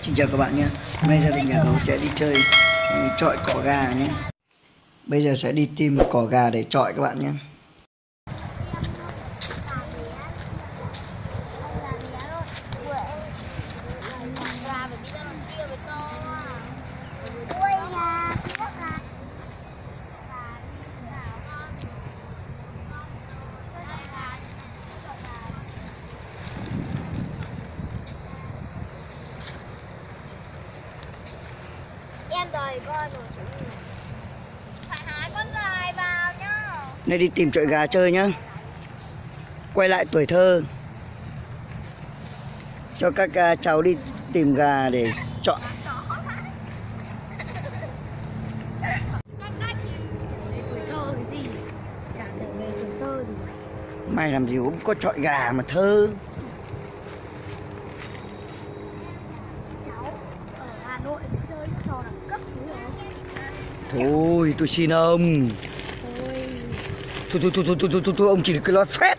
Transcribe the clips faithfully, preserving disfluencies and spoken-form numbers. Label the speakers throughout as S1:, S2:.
S1: Xin chào các bạn nhé. Hôm nay gia đình nhà gấu sẽ đi chơi chọi cỏ gà nhé. Bây giờ sẽ đi tìm cỏ gà để chọi các bạn nhé.
S2: Em đòi con rồi. Phải hái con dài vào nhá.
S1: Này đi tìm chọi gà chơi nhá. Quay lại tuổi thơ. Cho các uh, cháu đi tìm gà để chọi.
S2: Tuổi thơ cái gì? Chả thể về tuổi thơ gì.
S1: Mày làm gì cũng có chọi gà mà thơ.
S2: Cháu ở Hà Nội chơi những trò đẳng cấp đúng không?
S1: Thôi tôi xin ông.
S2: Thôi.
S1: Thôi thôi thôi thôi thôi, thôi, thôi ông chỉ cái nói phét.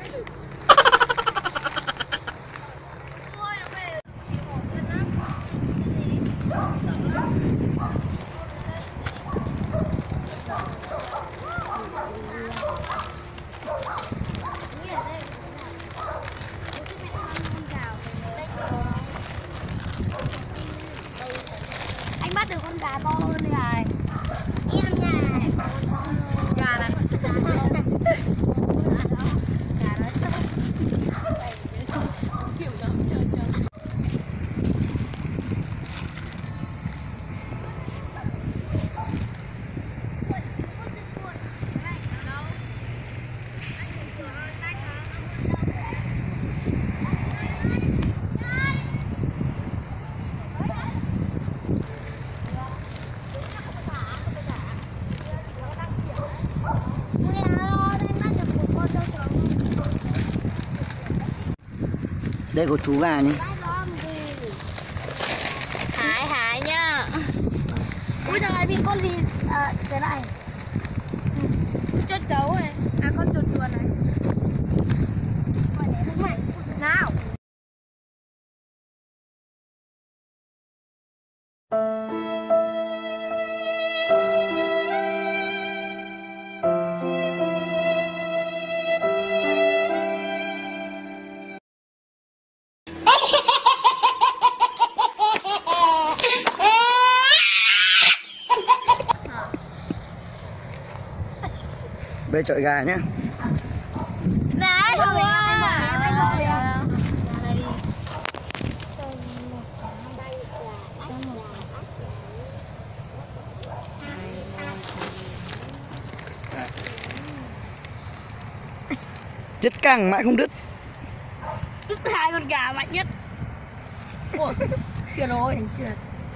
S2: Anh bắt được con gà to hơn này. Em này. Gà này. Gà nó kiểu đó chờ chờ.
S1: Đây có chú gà nhé.
S2: Hái hái nhá. Ui trời bị con gì à, thế này. Chốt chấu này. À con chuột chuột này. Nào.
S1: Bây chọi gà nhé.
S2: Đấy thôi à.
S1: Chất căng mãi không đứt.
S2: Hai con gà mạnh nhất. Ủa, chưa rồi, chưa.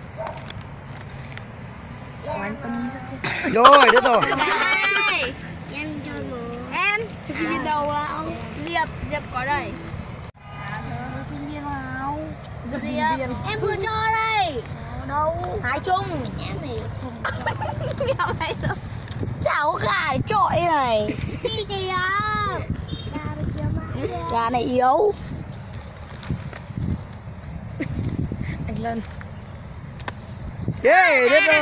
S2: Quán tâm rất chết.
S1: Rồi, đứt rồi.
S2: Đây. Em cho một. Em. Xin đi đâu nào? Diệp, Diệp có đây. À, xin đi nào. Diệp, em vừa cho đây. Đâu? Hai chung. Em thì không cho. Mày đâu? Chả có gà để chọi này. Đi kìa. Gà này yếu. Anh Lân.
S1: Yeah, đứt rồi.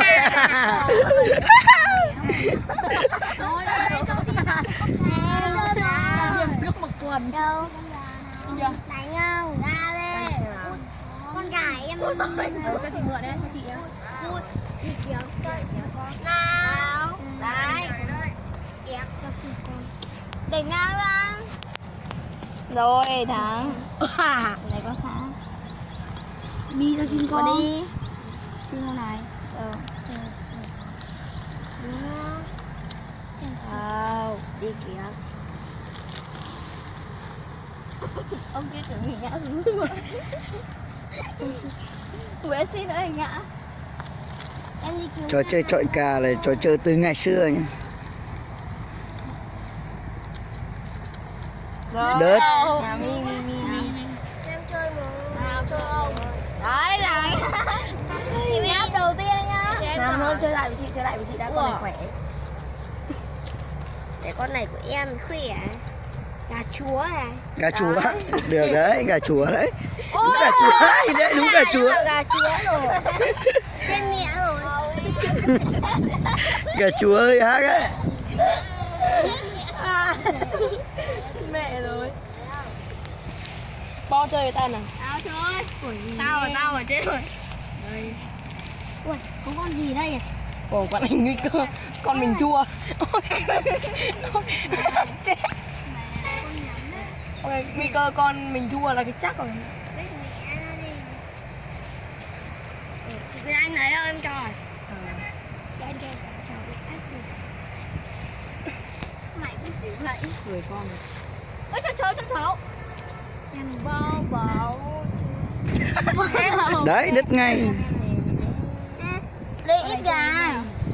S2: Nước mặc quần. Đâu? Đánh không? Ra đây. Con gà em. Cho chị mượn đấy, cho chị nhá. Cút. Đi kéo. Nào. Đấy. Kéo cho chị con. Để ngang ra. Rồi thắng. Này có thắng. Đi cho xin con. Đi. Xin con này. Ờ. Wow, đi kìa. Ông kia tưởng mình ngã xuống rồi. Nguyễn xin nữa anh ngã. Em đi cứu.
S1: Trò chơi chọi gà là trò chơi từ ngày xưa nhé. Đứt.
S2: Nào mi mi mi mi. Em chơi một. Nào chơi không? Đấy này. Chị áp đầu tiên nhá. Nào thôi chơi lại với chị, chơi lại với chị đã, con này khỏe. Để con này của em khỏe. Gà chúa này.
S1: Gà chúa. Được đấy, gà chúa đấy. Đúng gà chúa đấy, đấy đúng gà chúa.
S2: Gà chúa rồi. Trên mẹ rồi.
S1: Gà chúa hơi ác ấy.
S2: Mẹ rồi.
S3: Bo chơi với tay nào.
S2: Tao chơi. Tao ở tao ở chết rồi.
S3: Đây.
S2: Ui, có con gì đây à?
S3: Ồ, con anh nguy cơ. Con mình chua. Chết. Ôi, nguy cơ con mình chua là cái chắc rồi.
S2: Cái anh này đâu em cho rồi. Cái anh kia cho mày cũng chịu vậy.
S3: Người con này.
S2: Ôi trời trời trời trời. Em bao bảo.
S1: Đấy, đứt ngay.
S2: Đây ít gà.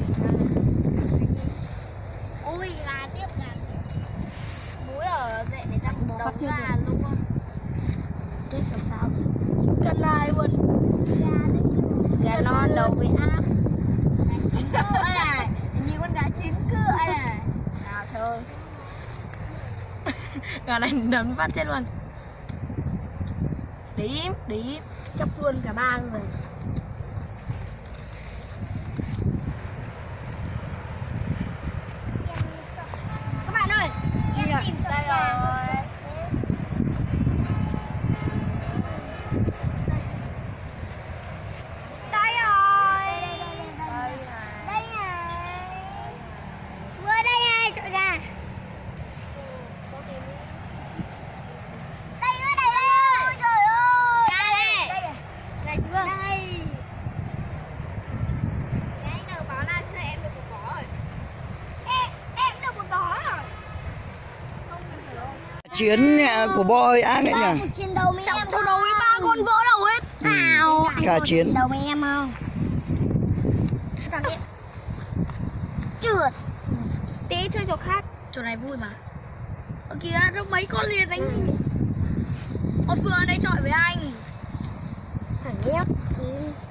S2: Ui gà tiếp gà. Muối ở dậy để răng
S3: Phát
S2: đầu
S3: chưa
S2: gà
S3: được.
S2: luôn không?
S3: Chết làm sao? Chân lai luôn.
S2: Gà non đầu bị áp. Gà chín cựa này. Nhìn con gà chín cựa này. Nào thôi.
S3: Gà này đấm phát chết luôn. Để im, để im. Chấp luôn cả ba người.
S2: Các bạn ơi, em tìm đây rồi. Đây rồi. Đây này. Vừa đây này, chọi gà. Đây nữa, đây nữa. Ôi trời ơi. Gà này. Đây chưa? Đây. Cái anh nào báo là cho em được một quả rồi. Em, em được một quả rồi.
S1: Chiến của Bo hơi ác đấy nhỉ.
S2: Chiến đấu với
S3: Chọc
S2: em
S3: cho đầu với ba con vỡ đầu hết.
S2: nào.
S1: Gà chiến.
S2: Chiến đấu với em không? Chẳng biết. Trượt. Tí chơi chỗ khác.
S3: Chỗ này vui mà. Ở kìa, nó mấy con liền đánh mình. Con vừa ở đây chọi với anh.
S2: Thằng nhóc. Ừ.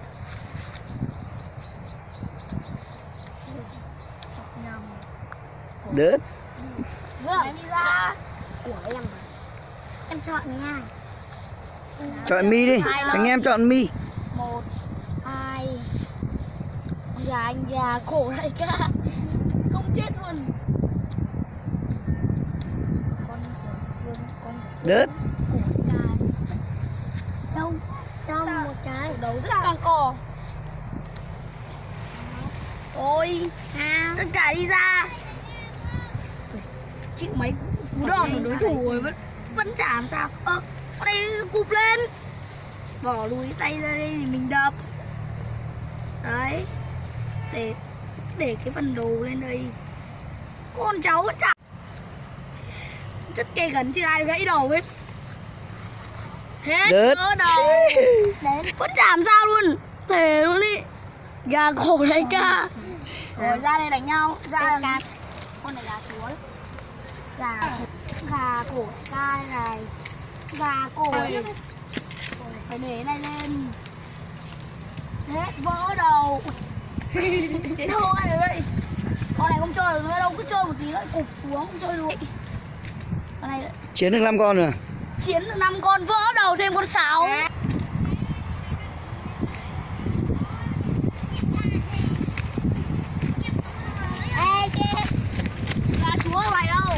S1: Đứt.
S2: Vâng. Em đi ra. Của em. Em chọn nha.
S1: Chọn mi đi. Anh em chọn mi.
S3: Một, hai. Con gà anh gà cổ đại ca. Không chết luôn. Con vương con
S1: Đứt.
S2: Của cái. Đâu? Trong một cái.
S3: đầu rất căng cò. Ôi,
S2: Sao?
S3: tất cả đi ra. Chịu mấy cú đòn của đối thủ rồi vẫn vẫn chả làm sao. Ơ, ờ, con này cụp lên. Bỏ lùi tay ra đây thì mình đập. Đấy. Để để cái phần đồ lên đây. Con cháu vẫn chả. Rất kê gần chứ ai gãy đầu hết. Hết
S1: Đứt.
S3: vỡ đầu.
S2: Đấy.
S3: Vẫn chả làm sao luôn. Thề luôn đi. Gà cổ đại ca. Rồi ra đây đánh nhau. Ra
S2: Gà.
S3: con này gà chúa. Gà gà cổ ca này. Gà cổ này. Phải để cái này lên. Hết vỡ đầu. Thế đâu ai được đây. Con này không chơi được nữa đâu. Cứ chơi một tí nữa cụp xuống không chơi được. Con này
S1: Chiến được năm con rồi.
S3: chiến được năm con vỡ đầu thêm con sáu.
S2: Ê kia.
S3: Gà chúa mày đâu.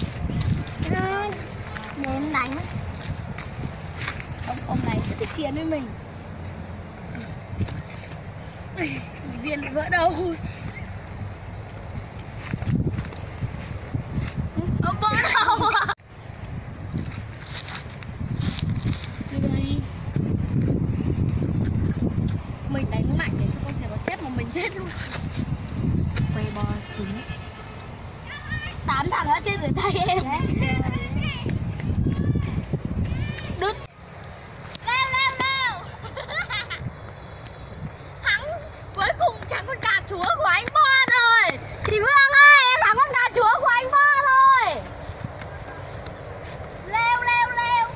S2: Đến đánh.
S3: Ông, ông này sẽ thích chiến với mình. Viên vỡ đầu. Ông vỡ đầu à. Đây. Mình đánh mạnh để cho con sẽ có chết mà mình chết luôn. Quay bò cứng. Tám thằng đã chết dưới tay em. Đứt.
S2: Leo leo leo. Thắng cuối cùng thắng con gà chúa của anh Bo rồi. Chị Hương ơi, em thắng con gà chúa của anh Bo rồi. Leo leo leo.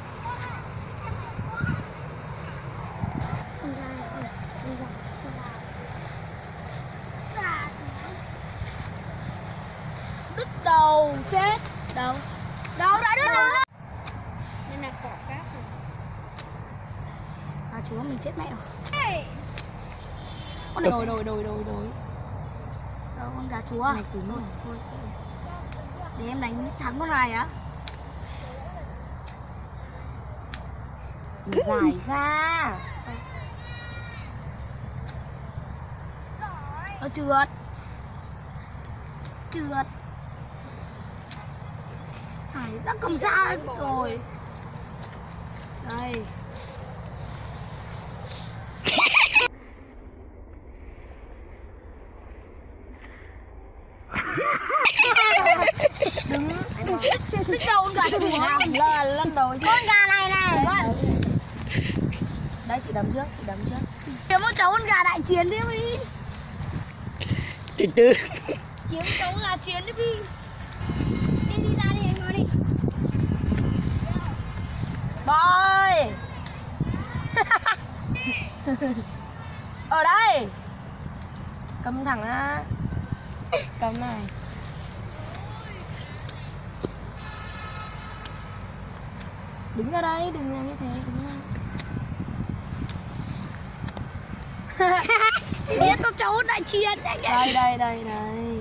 S2: Con gà, con gà, con gà.
S3: Đâu?
S2: Đâu đã đứa nữa.
S3: Nên là cỏ cát rồi. À chúa mình chết mẹ rồi. Con đồi đồi đồi đồi đồi. Đâu con gà chúa. Này túi thôi, thôi. Để em đánh thắng con này á.
S4: Giải ra.
S3: Nó trượt. Trượt. Hải đã cầm ra rồi. Đây. Đứng. Thích đâu con gà chúa.
S4: Lần lần đầu chứ.
S2: Con gà này này.
S4: Đấy chị đấm trước, chị đấm trước.
S3: Kiếm một cháu con gà đại chiến đi đi.
S1: Từ từ.
S3: Kiếm cháu gà chiến đi đi.
S2: Đi đi ra đi anh nói đi.
S4: Boy. Ở đây. Cầm thẳng ra. Cầm này. Đứng ra đây, đừng làm như thế, đứng ra.
S3: Biết con cháu đại chiến anh ạ.
S4: Đây, đây, đây, đây.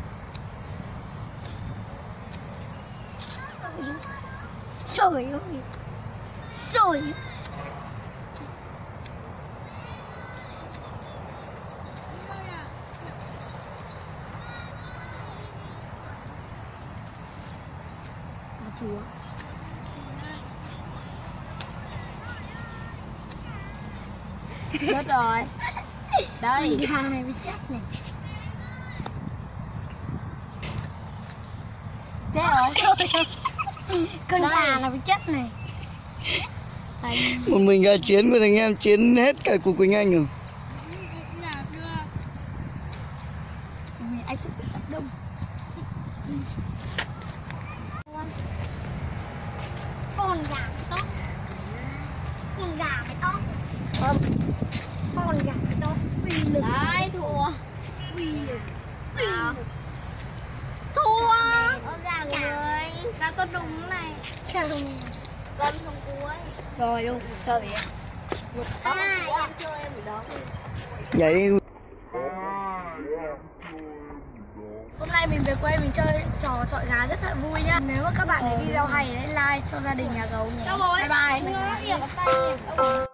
S2: Trời ơi. Trời.
S3: Gà chúa.
S4: Chết rồi. Đây.
S2: Gà này mới chết này.
S4: Chết rồi.
S2: Con gà này mới chết này.
S1: Một mình gà chiến của thằng em chiến hết cả của Quỳnh Anh rồi.
S3: Anh sẽ bị tập đông.
S2: Con gà mới tốt. Con gà mới tốt.
S4: Không.
S2: Con gà mới tốt. Đấy thua. À. Thua. Con gà người. Gà con đúng này. Con không cuối.
S3: Rồi luôn, chơi vậy.
S2: À, em chơi em bị đó.
S1: Nhảy đi.
S3: Hôm nay mình về quê mình chơi trò chọi gà rất là vui nhá. Nếu mà các bạn thấy video hay hãy like cho gia đình nhà gấu nhé. Bye bye.